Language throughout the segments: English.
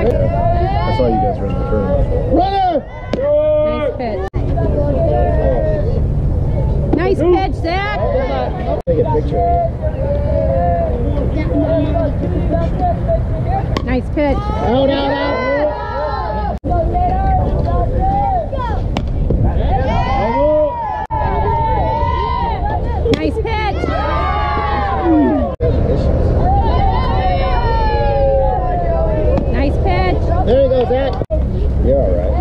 I saw you guys running the turn. Runner! Nice pitch. Nice pitch, Zach. Take a picture. Nice pitch. Out, out, out. Nice pitch. Nice pitch. There you go, Zach. You're alright.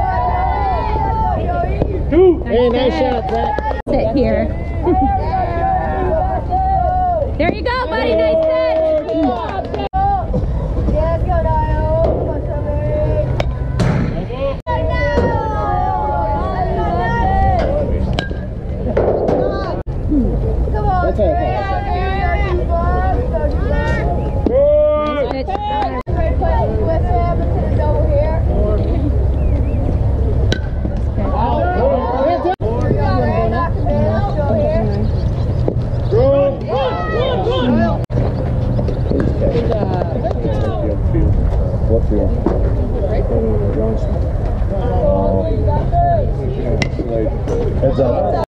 Hey, nice shot, Zach. Sit here. There you go, buddy. Nice pitch. That's okay. What field? Heads up.